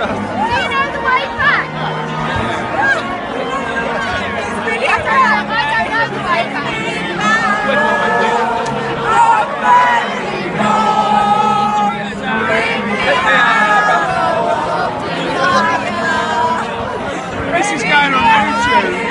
know the way back? I don't know the way back. This is going on YouTube.